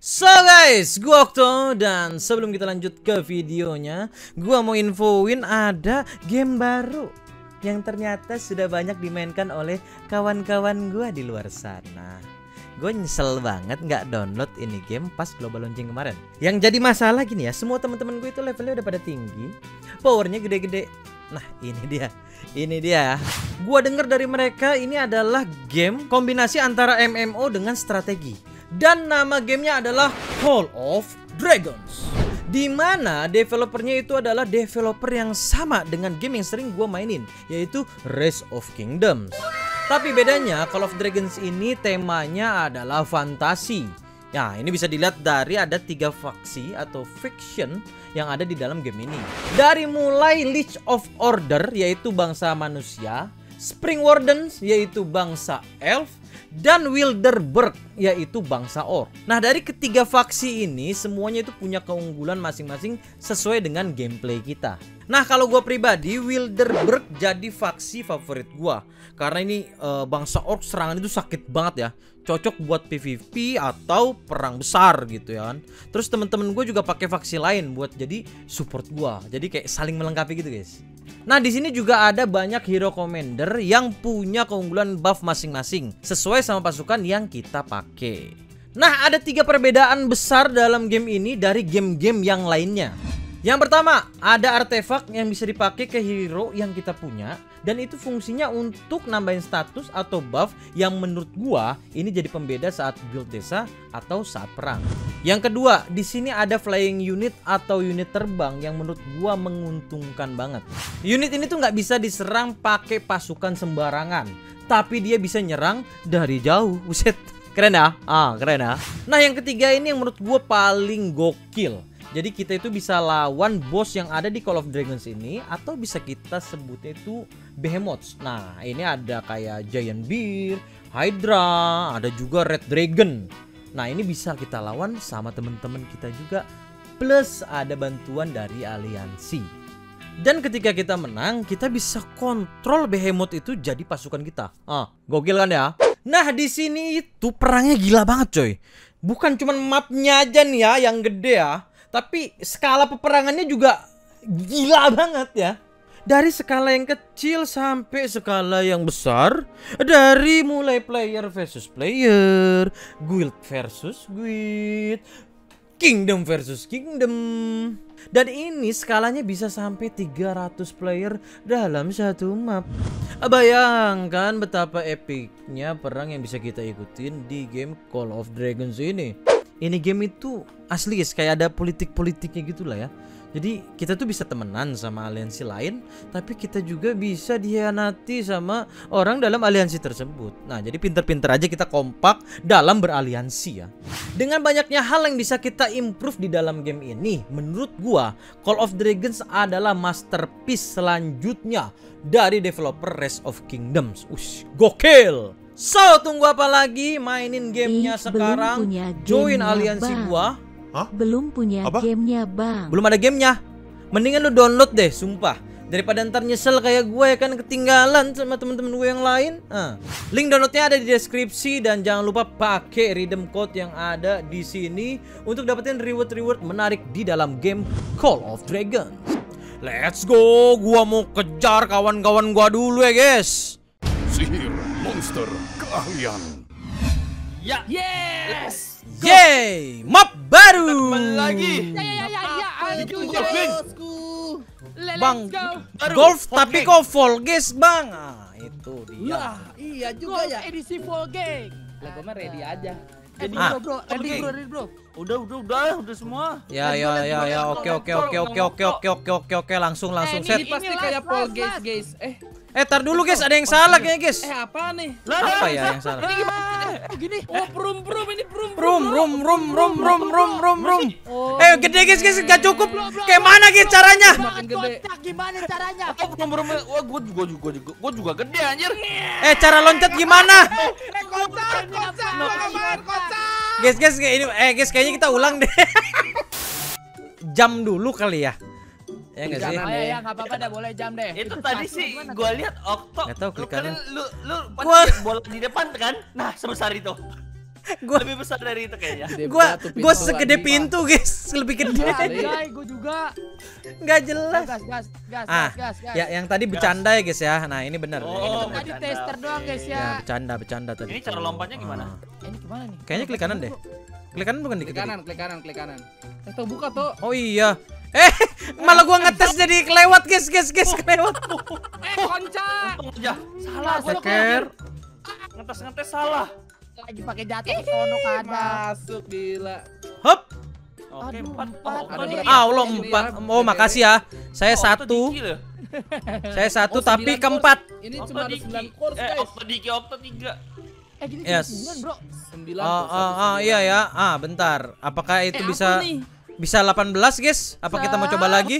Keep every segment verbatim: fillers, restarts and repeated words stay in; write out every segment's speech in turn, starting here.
So guys, gua Okto, dan sebelum kita lanjut ke videonya, gua mau infoin ada game baru yang ternyata sudah banyak dimainkan oleh kawan-kawan gua di luar sana. Gue nyesel banget nggak download ini game pas global launching kemarin. Yang jadi masalah gini ya, semua teman-teman gue itu levelnya udah pada tinggi, powernya gede-gede. Nah ini dia, ini dia. Gua denger dari mereka ini adalah game kombinasi antara M M O dengan strategi. Dan nama gamenya adalah Call of Dragons, dimana developernya itu adalah developer yang sama dengan game yang sering gue mainin, yaitu Rise of Kingdoms. Tapi bedanya Call of Dragons ini temanya adalah fantasi. Ya ini bisa dilihat dari ada tiga faksi atau faction yang ada di dalam game ini. Dari mulai Lich of Order yaitu bangsa manusia, Spring Wardens yaitu bangsa elf, dan Wilderburg yaitu bangsa orc. Nah dari ketiga faksi ini semuanya itu punya keunggulan masing-masing sesuai dengan gameplay kita. Nah kalau gue pribadi Wilderburg jadi faksi favorit gue, karena ini e, bangsa orc serangan itu sakit banget ya, cocok buat P V P atau perang besar gitu ya kan. Terus temen-temen gue juga pakai faksi lain buat jadi support gue, jadi kayak saling melengkapi gitu guys. Nah di sini juga ada banyak hero commander yang punya keunggulan buff masing-masing sesuai sama pasukan yang kita pakai. Nah ada tiga perbedaan besar dalam game ini dari game-game yang lainnya. Yang pertama, ada artefak yang bisa dipakai ke hero yang kita punya, dan itu fungsinya untuk nambahin status atau buff yang menurut gua ini jadi pembeda saat build desa atau saat perang. Yang kedua, di sini ada flying unit atau unit terbang yang menurut gua menguntungkan banget. Unit ini tuh nggak bisa diserang pakai pasukan sembarangan, tapi dia bisa nyerang dari jauh. Buset, keren ya? Ah, keren ya. Nah, yang ketiga ini yang menurut gua paling gokil. Jadi kita itu bisa lawan bos yang ada di Call of Dragons ini, atau bisa kita sebutnya itu Behemoths. Nah ini ada kayak Giant Bear, Hydra, ada juga Red Dragon. Nah ini bisa kita lawan sama temen-temen kita juga, plus ada bantuan dari aliansi. Dan ketika kita menang, kita bisa kontrol Behemoth itu jadi pasukan kita. Ah, gokil kan ya? Nah di sini itu perangnya gila banget coy. Bukan cuma mapnya aja nih ya yang gede ya, tapi skala peperangannya juga gila banget ya. Dari skala yang kecil sampai skala yang besar. Dari mulai player versus player, guild versus guild, kingdom versus kingdom. Dan ini skalanya bisa sampai tiga ratus player dalam satu map. Bayangkan betapa epicnya perang yang bisa kita ikutin di game Call of Dragons ini. Ini game itu asli guys, kayak ada politik-politiknya gitu lah ya. Jadi kita tuh bisa temenan sama aliansi lain, tapi kita juga bisa dihianati sama orang dalam aliansi tersebut. Nah jadi pinter-pinter aja kita kompak dalam beraliansi ya. Dengan banyaknya hal yang bisa kita improve di dalam game ini, menurut gua Call of Dragons adalah masterpiece selanjutnya dari developer Rise of Kingdoms. Ush, gokil. So tunggu apa lagi, mainin gamenya sekarang. Join aliansi gua. Hah? Belum punya Apa? gamenya bang. Belum ada gamenya. Mendingan lu download deh, sumpah. Daripada ntar nyesel kayak gue ya kan, ketinggalan sama temen-temen gue yang lain. ah. Link downloadnya ada di deskripsi, dan jangan lupa pakai redeem code yang ada di sini untuk dapetin reward-reward menarik di dalam game Call of Dragons. Let's go, gua mau kejar kawan-kawan gua dulu ya guys. Sihir monster keahlian. Ya, yes. Yeay, map baru. Lagi. Ya ya ya ya. Aduh, bosku. Bang, golf tapi kok full guys bang. Ah, itu dia. Lah, iya juga Golf ya. edisi full gang. Lah gua mah ready aja. Jadi Ah. bro, bro, ready Oke. bro, ready bro. Udah, udah, udah, udah semua. Ya ya ya ya, oke oke oke oke oke oke oke oke oke langsung langsung Eh, set. ini Ini pasti last, kayak Paul last, guys, last. guys. Eh, Eh tar dulu guys, ada yang salah kayaknya guys. eh apa nih? Apa ya yang salah? Ini gimana? Oh gini. Oh, prum prum ini prum. Rum rum rum rum rum rum rum rum. Oh, Eh gede guys guys, gak cukup. Kayak mana guys caranya? makin gede. Kocak gimana caranya? Oh, belum belum. Wah, gua juga juga juga gua juga gede anjir. Eh cara loncat gimana? Eh kocak, kocak, kocak, kocak. Guys guys kayak ini, eh guys kayaknya kita ulang deh. Jam dulu kali ya. Ya nggak sih? Oh ya, ya nggak apa-apa dah, boleh jam deh. Itu tadi sih gua lihat Okto. Nggak tahu Lu klikannya. kan lu lu pas Gua- lihat bola di depan kan? Nah, sebesar itu. Gua Lebih besar dari itu kayaknya. Gede gua batu, gua pintu segede lagi. pintu, guys. Lebih gede. Anjay, gue juga. Nggak jelas. Gas, gas, gas, Ah, gas, gas. ya yang tadi bercanda ya, guys ya. Nah, ini benar. Oh, Ini benar. Tadi bercanda, tester doang guys Ya, ya. bercanda, bercanda tadi. Ini cara lompatnya gimana? Ah. Eh, Ini gimana nih? Kayaknya klik kanan deh. Klik kanan bukan di Klik kanan, klik kanan, klik kanan. Eh, tuh buka tuh. Oh iya. Eh, malah gua ngetes jadi kelewat, guys, guys, guys, kelewat. Eh, konca. Untung aja. Salah gua. Seker. Ngetes-ngetes salah. Lagi pakai jatuh ke sono kada. Masuk gila. Hop. Oke, Aduh, empat. empat. Oh, Ada tadi. berapa? Ah, Allah Ini empat. ya, Oh, makasih ya. Saya Oh, satu. Octodiki loh. Saya satu Oh, tapi sembilan keempat. course. Ini cuma ada Octodiki. sembilan course, Eh, guys. Octodiki, Octo tiga. Eh gini Yes. cuma sembilan, bro. sembilan Oh, course, oh, ada oh, sembilan. iya ya. Ah, bentar. Apakah itu Eh, apa bisa nih? bisa delapan belas, guys? Apa kita mau coba lagi?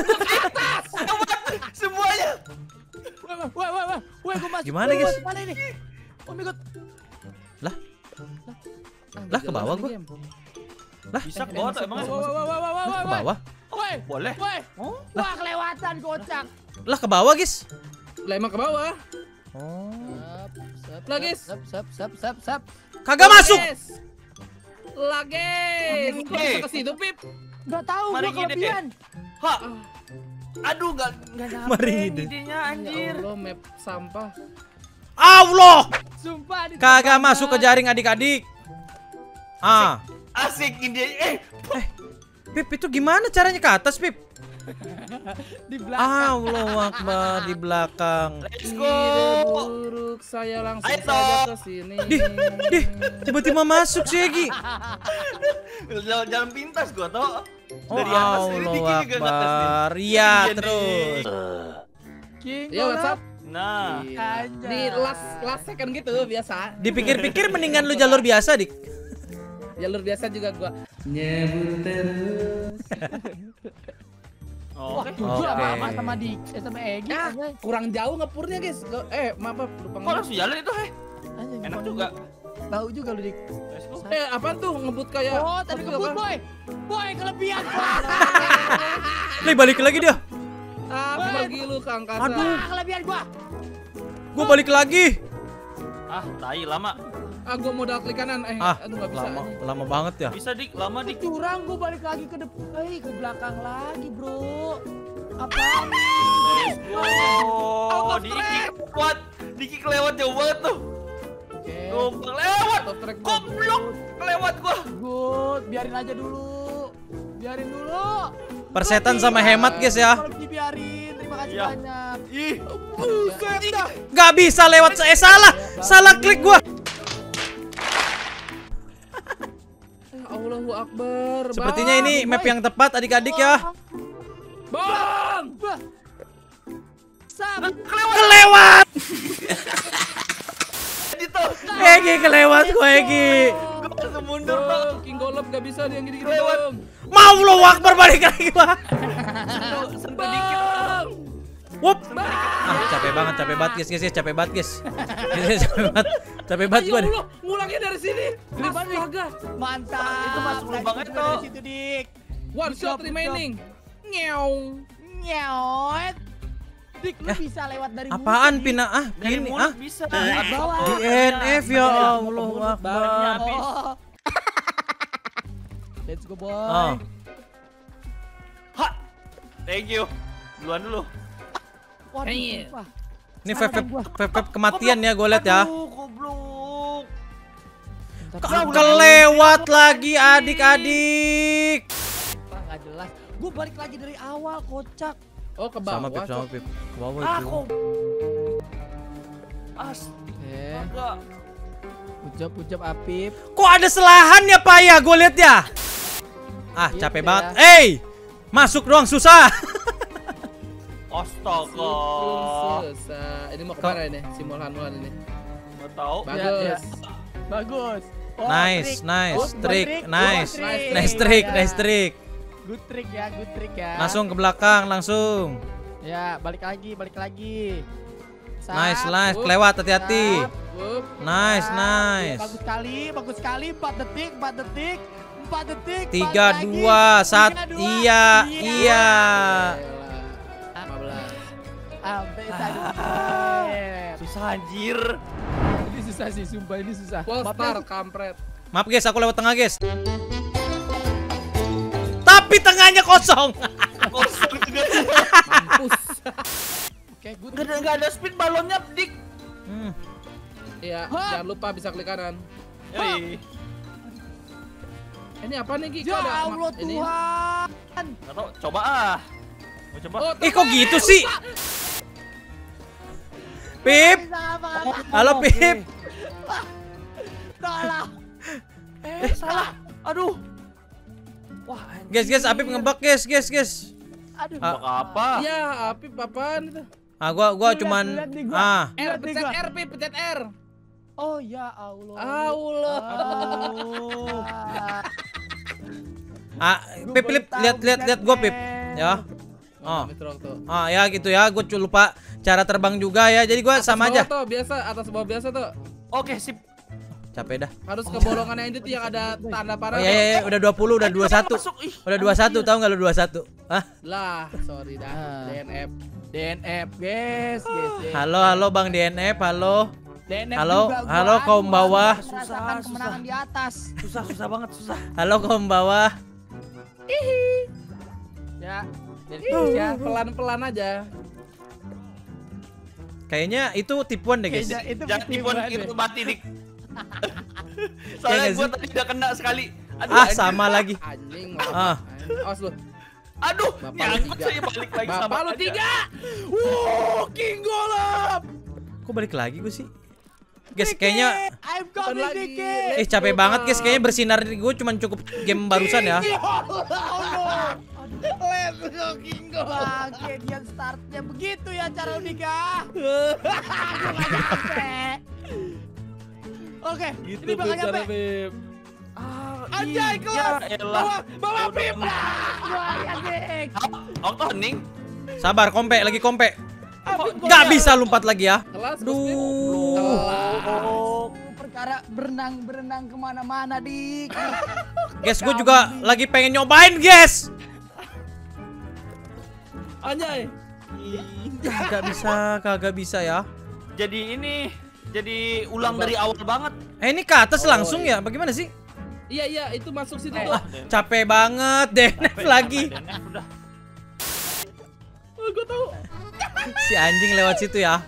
Semuanya. Wah, wah, wah, wah, wah, wah, gua masuk. Gimana, Wah, guys? Gimana ini? Oh my god. Lah, Ah, Lah, ke jalan bawah nih, gua. game. lah, Bisa ke bawah tuh emangnya? Wah, wah, wah, wah, wah, wah, ke bawah. Woi, Boleh. woi. Wah, kelewatan kocak. Lah, ke bawah, guys. Lah emang ke bawah. Oh. Sep, Lah, guys. Sep, sep, sep, sep, sep. Kagak masuk. Lah, guys. Kok Oke. bisa ke situ, Pip? Enggak tahu Mari gua gini deh. kelebihan. Ha. Aduh, enggak enggak nyampe Mari ide. idenya Ya anjir. Allah, map sampah. Allah. Sumpah di Kagak depan masuk ke banget. jaring adik-adik. Ah. Asik ide. Eh, Pip, itu gimana caranya ke atas, Pip? Di belakang. Allah Akbar di belakang. let's Ide go. buruk, saya langsung Ayo, saja Tok. ke sini. Dih, dih, tiba-tiba masuk si Egi. Jalan, jalan pintas gua tau. Oh, Dari atas ini Allah Diki juga ngetes nih. Akbar. Iya, Iya, terus. King Ya, what's up? Nah, Aja. Di last last second gitu biasa. Dipikir-pikir mendingan lu jalur biasa, Dik. Jalur biasa juga gua nyebut terus. Wah, oke. jujur Oke. sama sama di eh, sama Egi. Ah, anjay. kurang jauh ngepurnya, guys. Lo- Eh, maaf, maaf, lupa Kok ngomong. langsung jalan itu, heh? Anjay, Enak bukan juga. Tahu juga lu, Dik. Let's go. Eh, apaan tuh ngebut kayak Oh, tadi apa? kebut, boy. Boy, kelebihan. Wah, Nih balik lagi dia. Ah, pergi lu ke angkasa. Aduh. kelebihan gua. Gua balik lagi. Ah, tai lama. Ah, gua modal klik kanan. Eh, Ah, aduh nggak bisa. lama, anjing. lama banget ya. Bisa dik, lama dik. Curang gua balik lagi ke depan. Eh, ke belakang lagi, Bro. Apaan? Let's go. Diki kuat. Diki kelewat jauh banget tuh. Oke. Numpang lewat. Top track gua. Goblok. Kelewat gua. Good, biarin aja dulu. Biarin dulu. Persetan sama hemat, guys ya. Kalau dibiarin, terima kasih Iya. banyak. Ih. Buset dah. Gak bisa lewat saya salah. Salah klik gua. Ya Allahu Akbar. Sepertinya Bang. ini map yang tepat adik-adik ya. Bang. Wah. Sam. Kelewat. Itu. Egi kelewat gua Egi. Gua langsung mundur tuh. Bang, King Golem gak bisa dia yang gini-gini Lewat. dong. Mau lo Akbar balik lagi gua. Sentuh dikit. Bang. Wup. Ah, capek banget, capek banget guys, guys, guys, capek banget guys. Guys, capek banget. Capek banget Ya gua nih. Allah, ngulangnya dari sini. Astaga. Mantap. Itu masuk Lagi banget juga tuh. dari situ, Dik. One Good shot job, remaining. Nyeong. Nyot. Dik, lu bisa lewat dari Apaan mulut, Dik. pindah ah Dari gini mulut ah. bisa. bawah. D N F ya Allah Akbar. habis. Oh. Let's go, boy. Oh. Ha. Thank you. Duluan dulu. Waduh, Hey. sumpah. Ini vape vape vape vape kematian ya gue lihat ya. Aduh, goblok. Ke- Kelewat lagi adik-adik. Wah, nggak jelas. Gue balik lagi dari awal, kocak. Oh, ke Sama bawah. Pip, sama Pip. Ke bawah itu. Aku. As. Oke. Enggak. Ujab, ujab, Apip. Kok ada selahan ya Pak ya? Gue lihat ya. Ah, Iya, capek ya. banget. Eh, masuk doang susah. Astaga. Susah. Ini mau kemana ini? Si Mulhan-Mulhan ini. Enggak tahu. Bagus. ya. Bagus. Oh, Nice, trik. nice, Good trick, trick, nice, good trick. nice trick, Ya. nice trick. Good trick ya, good trick ya. Langsung ke belakang, langsung. Ya, balik lagi, balik lagi. Sap, Nice, nice, Up. kelewat hati-hati. Sap. Wup. Nice, sap. nice. Bagus sekali, bagus sekali. empat detik, empat detik, empat detik. Tiga, balik lagi. dua, satu. Tiga, dua. Iya, iya. lima belas. Sampai satu. Susah anjir. Ini susah susah sih, sumpah ini susah. Polestar kampret. Maaf guys, aku lewat tengah guys. Tapi tengahnya kosong. Kosong juga. Mampus. Oke, good. Gak ada, gak ada speed balonnya, Dik. Hmm. Iya, Hah? jangan lupa bisa klik kanan. Yoi. Ini apa nih Ki? Ya Kok ada Allah ini? Tuhan. Gak tau, coba ah. Mau coba? Oh, Eh kok gitu sih? Pip. Halo Pip. Salah. Eh, salah. Aduh. Wah, Guys, guys, Apip ngebug guys, guys, guys. Aduh. Ah. bak apa? Iya, Api apaan itu? Ah, gua gua Lihat, cuman lihat nih gua. ah. R, Lihat nih pencet gua. R, Pi, pencet R. Oh ya Allah. Allah. Aduh. Ah, Ah, Pip, Pip, lihat lihat lihat gua Pip. Ya. Oh, Oh. Mitrok tuh. Ah, ya gitu ya. Gua cu- lupa cara terbang juga ya. Jadi gua sama Bawah aja. Tuh, biasa, atas bawah biasa tuh. Oke, sip. Capek dah. Harus ke bolongan yang itu tuh yang ada tanda Oh panah. ya ya, ya. Udah dua puluh, udah dua puluh satu. Masuk, ih. Udah dua puluh satu, tahu enggak lu dua puluh satu? Hah? Lah, sorry dah. Ah. D N F. D N F, guys, guys. guys. Halo, halo Bang D N F, halo. D N F Halo, juga gua. halo, Aduh, kaum bawah. aku merasakan kemenangan di atas. Susah, susah banget, susah. Halo kaum bawah. Ya. Ya, pelan-pelan aja. Kayaknya itu tipuan deh, guys. Kayaknya itu Jangan tipuan ketiban itu deh. mati, Dik. Ya Soalnya nggak gue sih? tadi udah kena sekali. Aduh, Ah, anjir. sama lagi. Anjing. Ah. Awas lu. Aduh, Bapak lu nyangkut tiga. saya balik lagi sama Bapak lu aja. tiga. Wow, King Golem. Kok balik lagi gue sih? Guys, kayaknya I'm Bukan coming, lagi. Diki. eh capek banget guys. Kayaknya bersinar di gue cuman cukup game barusan ya. Ya Allah. Let's go King Golem. Bangke, dia startnya begitu ya cara unikah. Aku nggak nyampe. Oke, Gitu ini bakal nyampe. Beb. Ah, Anjay, iya, kelas. elah. Bawa, bawa Udah Pip. kena. Wah, ya, Dik. Okto hening. Sabar, kompe lagi kompe. Apip Nggak gua- bisa lompat lagi ya. Kelas Bos Pip. Duh. Kelas. Perkara berenang-berenang kemana-mana, Dik. Guys, gue juga lagi pengen nyobain, guys. Anjay. Kagak bisa, kagak bisa ya. Jadi ini, jadi ulang dari awal banget. Eh, ini ke atas Oh, langsung iya. ya? Bagaimana sih? Iya iya itu masuk situ Eh, tuh. Ah, capek banget deh lagi. D N F udah. Oh, gue tahu. Si anjing lewat situ ya.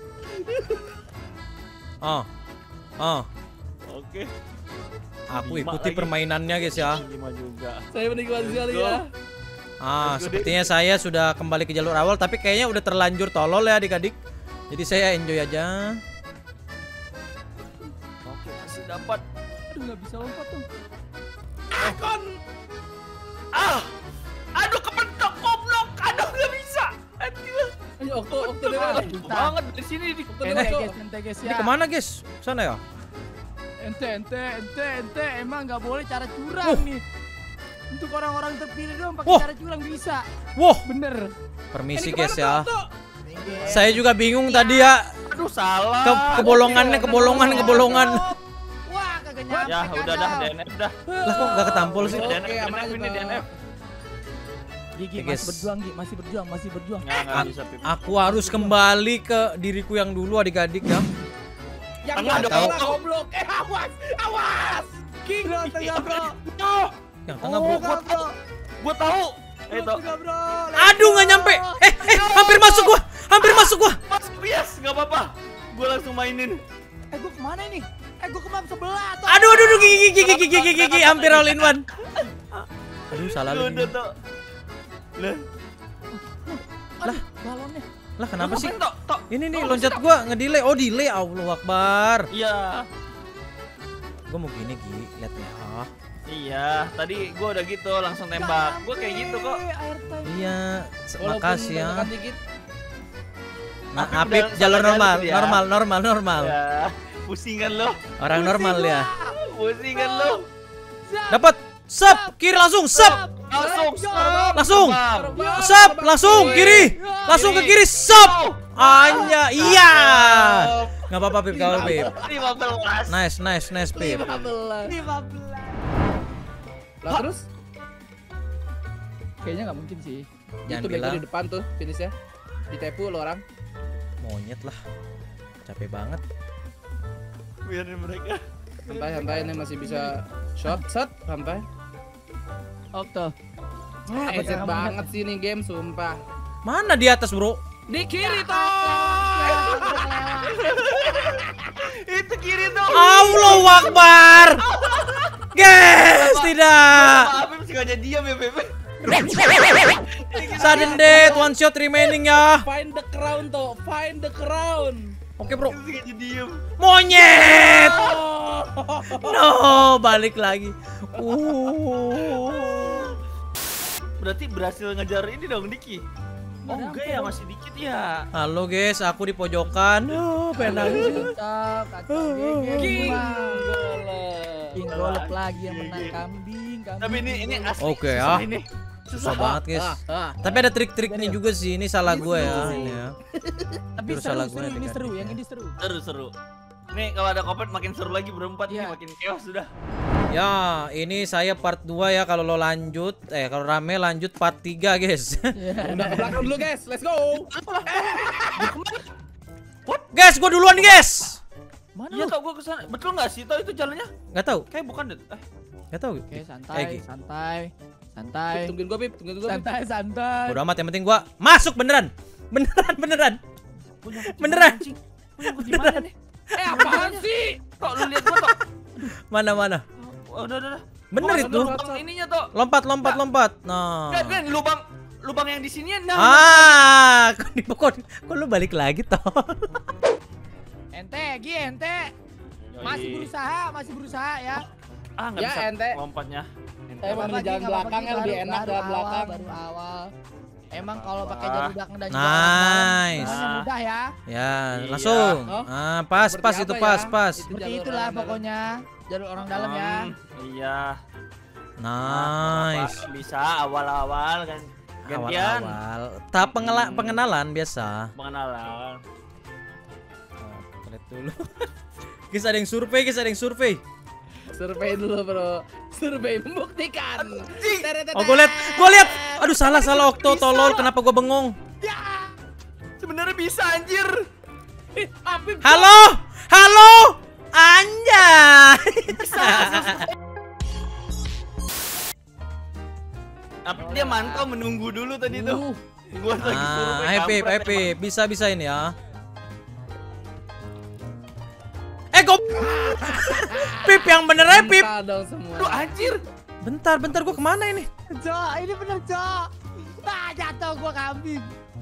Oh. Oh. Oke. Aku Lima ikuti lagi. permainannya guys ya. Lima juga. Saya menikmati sekali Let's go. ya. Ah, sepertinya saya sudah kembali ke jalur awal, tapi kayaknya udah terlanjur tolol ya adik-adik. Jadi saya enjoy aja. Oke, masih dapat. Aduh nggak bisa lompat tuh. Ah! Aduh, kepentok goblok. Aduh, nggak bisa. Aduh. Ayo Okto Okto dewa. Ah, deh. Jauh banget dari sini di. Okto Ente, dewa Okto. guys, ente, guys Ini ya. kemana guys? Sana ya? Ente, ente, ente, ente. Emang nggak boleh cara curang Uh. nih. Untuk orang-orang terpilih doang pakai Wah. cara curang bisa. Wow, Bener. permisi Ini guys kemana, ya. Okto? Saya juga bingung tadi ya. Aduh, salah. Ke kebolongannya, kebolongan, kebolongan. Wah, kagak nyampe. Ya, udah dah D N F dah. Lah kok nggak ketampol sih? Oke, D N F, aman aja, ini D N F. Gigi Oke, guys. masih berjuang, Gi, masih berjuang, masih berjuang. Nggak, nggak bisa, Pip. Aku harus kembali ke diriku yang dulu adik-adik ya. Yang Tengah ada dong. goblok. Eh awas, awas. King bro, tengah bro. Oh, Yang tengah bro. Tengah, bro. gua tahu. Eh, Bro, toh. tengah, bro. Aduh nggak nyampe. Eh, eh, hampir masuk gua. Hampir masuk gua. Mas, bias, nggak apa-apa. Gua langsung mainin. Eh, gua kemana ini? Eh, gua ke map sebelah. Toh. Aduh, aduh, aduh, gigi, gigi, gigi, gigi, gigi, hampir all in one. Aduh, salah Lu lagi. udah tuh. Lah, Aduh, balonnya. Lah kenapa sih? ngapain, Tok? Tok? Ini nih Tok, loncat stop. gua ngedelay. Oh, delay. Allahu Akbar. Iya. Gua mau gini, Gi. Lihat ya. Iya, tadi gua udah gitu langsung tembak. Gua kayak gitu kok. Air time. Iya, se- Walaupun makasih ya. menekan dikit. Nah, Apip Apip udah jalur sadar normal, gitu ya. normal, normal, normal. Ya, pusingan lo. Orang normal ya. Pusingan lo. Dapat. Sep, kiri langsung, sep. Langsung. Langsung. Terbang. Sep, langsung kiri. Langsung ke kiri, sep. Anya, iya. Enggak apa-apa, Pip, enggak apa-apa, Pip. lima belas. Nice, nice, nice, Pip. lima belas. lima belas. Lah terus? Kayaknya nggak mungkin sih. Jangan Itu bego bilang. di depan tuh finishnya. Ditepu lo orang. Monyet lah. Capek banget. Biarin mereka. Santai, santai, ini masih bisa shot, shot, santai. Okto. Ah, Exit banget sih ini game, sumpah. Mana di atas, Bro? Di kiri toh. Itu kiri dong. Allahu Akbar. Guys, tidak. Apa sengaja diam ya, Bebe? Sudden death, one shot remaining ya. Find the crown toh, find the crown. Oke, Bro. Sengaja diam. Monyet. No, balik lagi. Uh. Berarti berhasil ngejar ini dong, Diki. Oh enggak ya, masih dikit ya. Halo guys, aku di pojokan. Oh, pengen nangis. Kacau, kacau. Gege, King Golep. King Golep lagi yang menang kambing, kambing. Tapi ini ini asli. Oke susah ya. Ini. Susah banget guys. Ah, ah. Tapi ada trik-triknya juga sih. Ini salah gue ya. Ini ya. Tapi Terus seru, salah seru, gue ini nih, seru, kan. yang ini seru. Seru seru. Nih kalau ada kopet makin seru lagi berempat Iya. nih, makin chaos sudah. Ya, ini saya part dua ya. Kalau lo lanjut, eh kalau rame lanjut part tiga guys. Iya. Udah ke belakang dulu guys, let's go. Guys, gue duluan nih guys. Mana Iya lu? tau gua kesana. Betul nggak sih tau itu jalannya? Gak tahu, Kayak bukan deh. Eh, gak tahu. Oke, Eh, santai, Gi. santai. Santai. Tungguin gua, Pip, tungguin gua. Pip. Santai, santai. Bodo amat, yang penting gua masuk beneran. Beneran, beneran. gua nyangkut di Beneran. mana, anjing? Gua nyangkut di mana nih? Eh, apaan sih? Tok lu lihat gua tok. Mana mana. Oh, udah udah. udah. Bener Gua itu. masuk lubang ininya tok. Lompat, lompat, lompat. Nah. Kan kan lubang lubang yang di sini nah. Ah, kok di kok, kok lu balik lagi toh? Ente, Gi, ente. Masih berusaha, masih berusaha ya. Ah, enggak Ya, bisa ente. lompatnya. Ente. Saya mau Nggak milih apa-apa, jalan Gi, nggak belakang apa-apa, yang Gi, lebih baru- enak baru jalan awal, belakang. Baru awal. Emang kalau Apa? pakai jalur belakang dan juga orang dalam, Nice. semuanya mudah ya. Ya, Iya. langsung. Oh. Ah, pas, Seperti pas apa itu ya? pas, pas. Itu Seperti jalur itulah orang dalam. pokoknya. Jalur orang dalam ya. Hmm, Iya. Nice. Apa bisa awal-awal kan. Gantian Awal-awal. Tahap pengela- pengenalan biasa. pengenalan. Oh, lihat dulu. Guys, ada yang survei, guys, ada yang survei. Survei dulu, Bro. Survei membuktikan. Oh, gue lihat, gue lihat. Aduh, salah, salah Okto, tolol. Kenapa gue bengong? Sebenarnya bisa anjir. Apip. Halo, halo, anjay. Tapi dia mantau menunggu dulu tadi tuh. Gua lagi suruh Ah, ayo Pip, ayo Pip, bisa bisa ini ya. Eh, kok Pip yang bener aja Pip. Minta dong semua. Aduh anjir. Bentar, bentar, gue kemana ini? Cok, ini bener, Cok. Ah, jatuh gua kambing.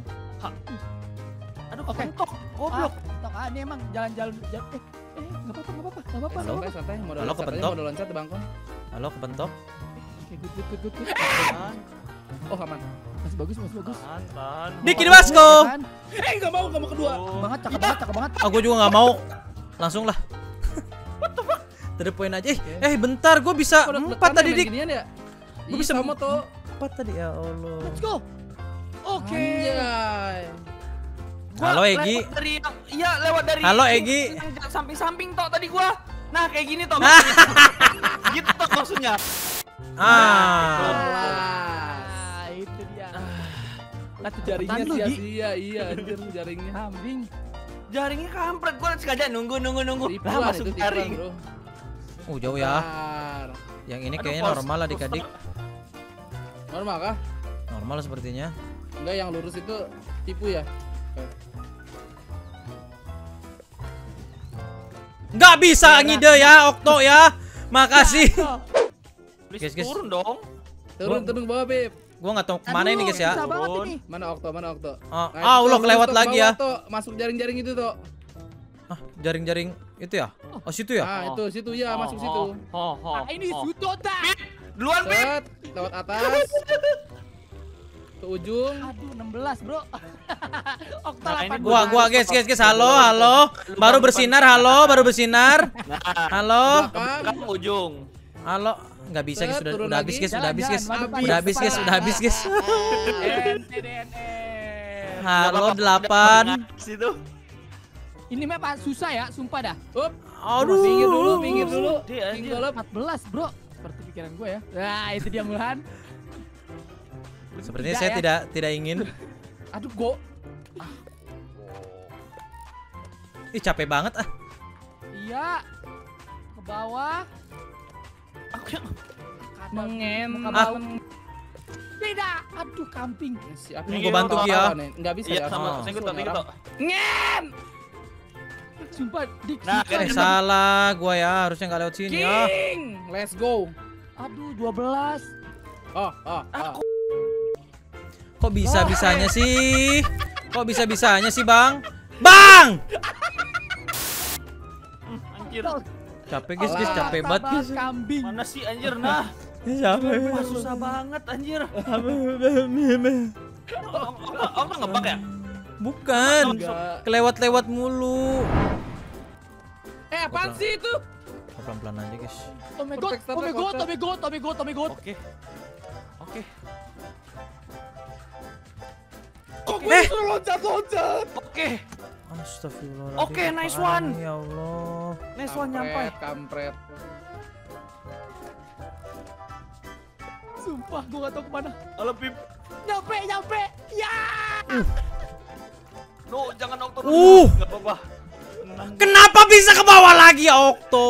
Aduh Oke. kepentok. Goblok. Tok, ah, ini emang jalan-jalan jalan. Eh, eh, enggak apa-apa, enggak apa-apa, enggak apa-apa. Santai, santai. Modal Halo, loncat aja, kepentok. modal loncat di bangkon. Halo, kepentok. Oke, good, good, good, good, good. Oh, aman. Masih bagus, masih bagus. Tahan, tahan. Diki di Wasko. Ya kan? Eh, enggak mau, enggak mau kedua. Cakep banget, cakep banget, cakep banget. Ah, gue juga nggak mau. Langsung lah. What the fuck? aja. Eh, eh bentar, gue bisa Kok empat tadi dik. Ginian ya? Gue Ih, bisa sama tuh. empat tadi ya Allah. Let's go. Oke. Anjay. Gua Halo, Egi. lewat dari yang- Iya lewat dari Halo, Egi. yang samping-samping tok tadi gua. Nah kayak gini tok. Gitu tok maksudnya. Ah. Ah, itu dia. Lah tuh jaringnya Cepetan lu, Gi. sia-sia, iya anjir jaringnya. Kambing. Jaringnya kampret, gua sengaja nunggu nunggu nunggu. Lah Tipuan masuk itu tipuan, jaring. Bro. Oh jauh ya. Bentar. Yang ini Aduh, kayaknya pause, normal lah pause. adik-adik. Normal kah? Normal sepertinya. Enggak, yang lurus itu tipu ya? Nggak bisa ngide ya Okto ya. Makasih. Please Guys, guys. turun dong. Turun, turun ke bawah, Beb. Gua nggak tahu kemana ini guys ya. Susah banget Turun. ini. Mana Okto, mana Okto? Oh, Nah, ah, itu Allah lurus kelewat tuh, ke lagi bawah, ya. Tok. Masuk jaring-jaring itu tuh. Ah, jaring-jaring itu ya? Oh, situ ya? Ah, itu situ ya, Oh, masuk situ. Oh, oh, oh, Ah, ini oh. Sudota. Duluan Pip. Set, lewat atas. Ke ujung. Aduh, enam belas, Bro. Okta Nah, ini delapan belas. Gua gua guys guys guys halo halo. Baru bersinar halo, baru bersinar. Nah, Halo. Belakang. kan ujung. Halo. Nggak bisa guys, Set, udah turun udah habis lagi. guys, udah habis guys. Jalan, jalan, Udah habis guys, udah habis guys. N T D N M. Halo delapan. Situ. Ini map susah ya, sumpah dah. Up. Aduh. Pinggir dulu, pinggir dulu. Dia King anjir. Golep. empat belas, Bro. Seperti pikiran gue ya. Nah, itu dia Mulhan. Sepertinya Tidak saya ya. tidak tidak ingin. Aduh, go. Ih capek banget ah. Iya. bawah. Aku yang Mengen. Ah. Tidak. Aduh, kambing. Si aku Ini gua bantu ya. Enggak bisa iya ya. sama. Oh. Saya ikut, saya ikut. Ngen. Sumpah, dik. Nah, sumpah. Eh salah gua ya, harusnya nggak lewat sini ya. King. Let's go. Aduh, dua belas. Oh, oh, oh. Kok bisa-bisanya sih? Kok bisa-bisanya sih, Bang? Bang! Anjir. Capek guys, guys, capek banget guys. Kambing. Mana sih anjir nah? Capek. Wah, susah banget anjir. Oh, oh, oh, ngebak ya? Bukan. Enggak. Kelewat-lewat mulu. Eh, apaan sih itu? Pelan-pelan aja, guys. Oh my god, Perfect oh my start, god, Kota. oh my god, oh my god, oh my god. Oke. Oke. Kok gue disuruh loncat-loncat? Oke. Astagfirullahaladzim. Oke, nice apaan one. nih, Ya Allah. Nice one nyampe. Kampret. Sumpah, gua gak tau kemana. Halo Pip. Nyampe, nyampe. Ya. No, jangan Okto. Uh. Enggak apa-apa. Kenapa bisa ke bawah lagi ya, Okto?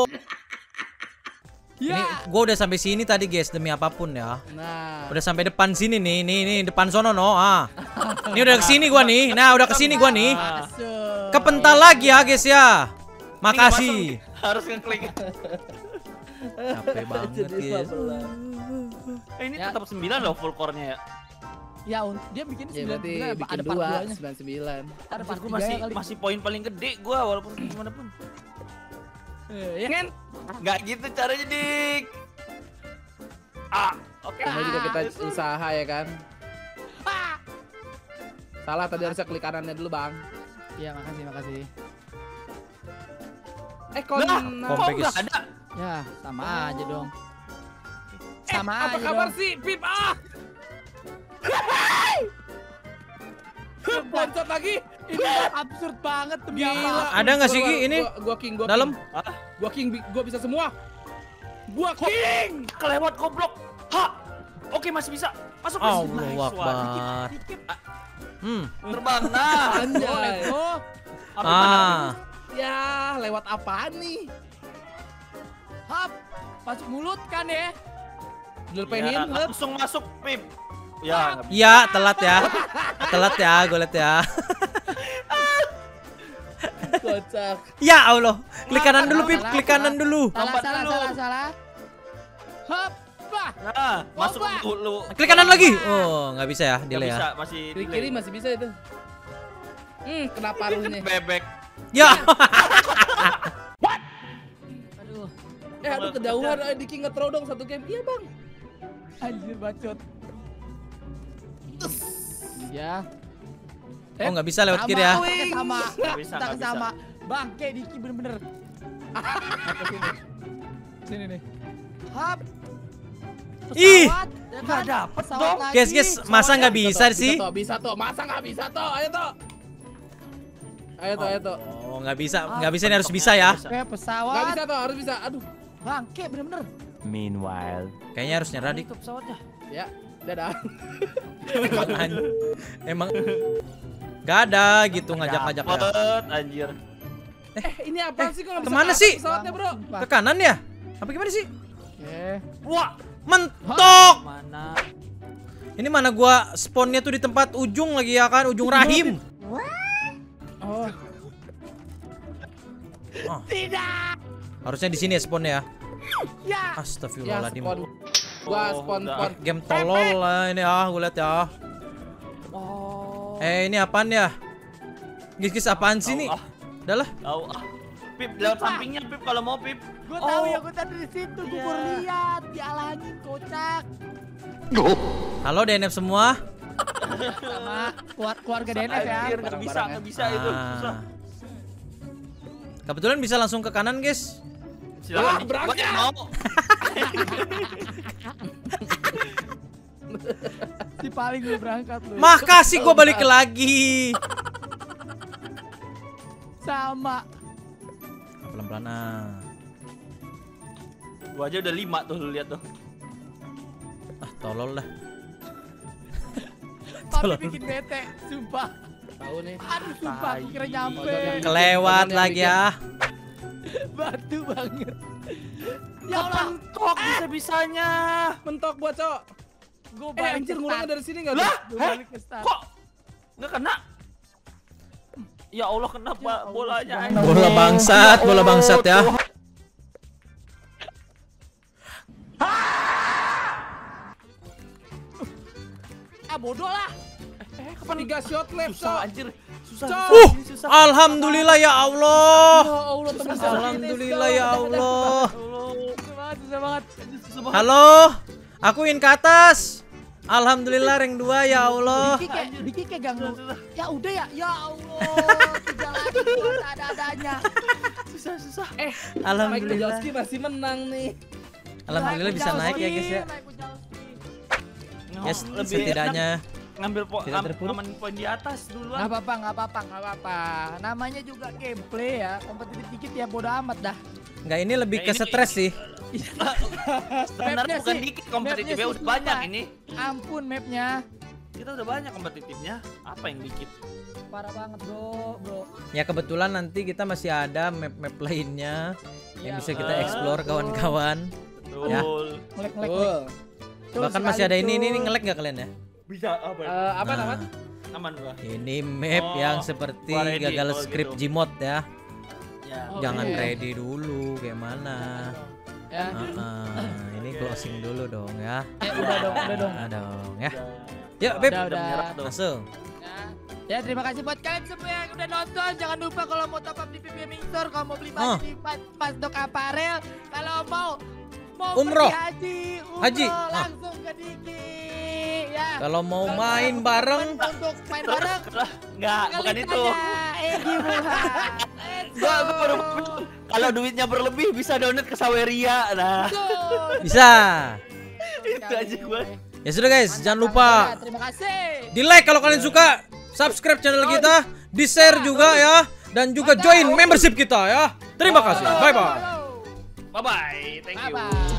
Ya. Ini gua udah sampai sini tadi, guys, demi apapun ya. Nah. Udah sampai depan sini nih, nih, nih, depan sono no. Ah. Ini udah kesini gua nih. Nah, udah kesini gua nih. Masuk. Kepental lagi ya, guys ya. Makasih. Harus ngeklik. Capek banget, guys. Eh, ini Ya. tetap sembilan loh full core-nya ya. Ya, un- dia bikin Ya sembilan berarti sembilan, bikin ada part dua, duanya. sembilan sembilan. Ada Anjir, part gua tiga masih kali. masih poin paling gede gua walaupun gimana pun. Eh, ya. Ngen. Enggak gitu caranya, Dik. Ah, oke. Namanya juga kita usaha ya kan. Ah. Salah tadi harusnya klik kanannya dulu, Bang. Ya, makasih, makasih. Eh, kon. Nah, nah. kok Kompek, enggak guys. ada? Ya, sama aja dong. Eh, Sama apa aja kabar dong. sih, Pip? Ah. Loncat lagi. Ini absurd banget demi Gila. apa? Ada nggak sih, Gi, ini? Gua, gua king, gua Dalam? king. Ah, Gua king, bi- gua bisa semua. Gua king. kelewat goblok. Ha. Oke, masih bisa. Masuk masuk. Allahu Nice one. Akbar. Hmm. Terbang nah. Anjay. Oh, Apa mana? Ah. Ya, lewat apaan nih? hap. Masuk mulut kan ya? Dilepehin, Ya, Lep. langsung masuk, Pip. Ya, nggak bisa. Ya, telat ya. Telat ya, gue liat ya. Kocak. Ya Allah. Klik kanan dulu, Pip. Klik kanan dulu. Salah, Lompat salah, dulu. salah, salah. Hap. Bah. Nah, masuk Boba. dulu. Klik kanan lagi. Oh, nggak bisa ya, Nggak delay bisa, ya. masih Kiri delay. kiri masih bisa itu. Hmm, kena paruhnya. Bebek. Ya. Aduh, Eh, aduh kejauhan. Eh, Diki nge-throw dong satu game. Iya, Bang. anjir bacot. Iya. Oh, nggak bisa lewat kiri ya. Sama, pakai sama. Nggak bisa, Kita nggak bisa. sama. Bangke Diki bener-bener. Apa sini? Sini nih. Hap. Ih. Pesawat, ya Nggak kan? dapet Pesawat dong. lagi. Guys, guys, masa nggak bisa sih? Bisa toh, bisa toh. Masa nggak bisa toh? Ayo toh. Ayo toh, ayo toh. Oh, nggak bisa, nggak bisa, ini harus bisa ya. Kayak Nggak pesawat. bisa toh, harus bisa. Aduh. Bangke bener-bener. Kayaknya harus nyerah dik. Itu pesawatnya. Ya, dadah. Emang an- Emang nggak ada gitu ngajak-ngajak ya. Dapet, anjir. Eh, ini apa sih kok nggak bisa kemana ke atas sih? pesawatnya, Bro? Sumpah. Ke kanan ya? Apa gimana sih? Eh, Wah, Mentok. mana? Ini mana gua spawnnya tuh di tempat ujung lagi ya kan, ujung rahim. Oh, Oh, tidak. harusnya di sini ya spawnnya ya. Ya. ya Astagfirullahaladzim. spawn. Gua Oh, spawn udah. spawn. Game tolol lah ini ah, gue liat ya. Oh. Eh ini apaan ya? Gis-gis apaan sih nih? Ah, Udah lah. tahu ah. Pip lewat sampingnya, Pip kalau mau, Pip. Gue tahu Oh. ya, gue tadi di situ, gue Iya. baru lihat, dialangin kocak. Halo D N F semua. Sama keluar- keluarga D N F ya. Anjir, nggak bisa, nggak bisa itu. Susah. Ah. Kebetulan bisa langsung ke kanan guys. Silakan. Wah, Dik. berangkat. Gua mau. Si paling gue berangkat lu. Makasih gue balik lagi. Sama. Pelan-pelan ah. Gua aja udah lima tuh, lu lihat tuh. Ah tolol lah. Tapi bikin bete, sumpah. Tahu nih. Aduh, sumpah, aku kira nyampe. Tai. Kelewat Kanan yang lagi bikin. ya. Batu banget. Ya Allah. Mentok bisa-bisanya. Mentok buat cowok. Gue Eh anjir ngulangnya dari sini enggak Lah, tuh? heh? Kok nggak kena? Ya Allah, kenapa bolanya? anjing? Bola bangsat, bola bangsat ya. Ah bodoh lah. Eh kapan tiga shot left Susah cowok? anjir. Susah. Cok. susah, Uh, ini susah. alhamdulillah ya Allah. Ya Allah teman Alhamdulillah ya Allah. Allah. Susah banget, susah banget. Anjir, susah banget. Halo, aku in ke atas. Alhamdulillah rank dua ya Allah. Diki kayak, Diki kayak ganggu. Susah, susah. Ya udah ya, ya Allah. Tiga lagi gua tak ada adanya. Susah, susah. Eh Mike Alhamdulillah. Wazowski masih menang nih. Alhamdulillah bisa naik ya guys ya. Yes, Lebih setidaknya enak ngambil po tidak ngam- terpuruk. ngamanin poin di atas duluan. Nggak apa-apa, nggak apa-apa, nggak apa-apa. Namanya juga gameplay ya, kompetitif dikit ya bodo amat dah. nggak ini lebih Ya, ke ini- stres sih. Sebenarnya Mapnya bukan sih- dikit mapnya kompetitifnya sih udah banyak sumpah. ini. Ampun mapnya, Kita udah banyak kompetitifnya. Apa yang dikit? parah banget bro, bro. Ya kebetulan nanti kita masih ada map-map lainnya yang Iya, bisa kita betul. explore kawan-kawan. Ya. Betul. Ngelek ngelek. Betul. Betul Bahkan sekali, masih ada ini ini, ini betul. ngelek nggak kalian ya? Bisa apa? Eh, apa Nah, namanya? Aman gua. Ini map Oh, yang seperti gua ready gagal kalau script gitu. Gmod ya. Ya. Oh, Jangan iya. ready dulu kayak mana. Ya, Ah, ini Oke. closing dulu dong ya. eh, udah dong, udah dong. Nah, dong ya. Udah. Yuk, Beb. Udah, Udah menyerah tuh. Masuk. Ya. Ya terima kasih buat kalian semua yang udah nonton. Jangan lupa kalau mau top up di P P M Store, kalau mau beli baju Oh. di Pas- Pasdok Apparel, kalau mau mau Umroh. pergi haji, umroh Haji. Ah. langsung ke Diki. Ya. Kalau mau Kalau main mau bareng, untuk main bareng, Enggak, bukan klik itu. aja Egi Burhan. Let's Gua gua baru go. kalau duitnya berlebih bisa donate ke Saweria. Nah, Go. bisa. itu aja gua. Ya sudah guys, Mantap, jangan mantap, lupa ya. Terima kasih. di like kalau kalian suka, subscribe channel kita, di share juga ya, dan juga join membership kita ya. Terima kasih. Bye bye. Bye bye. Thank Bye you. bye.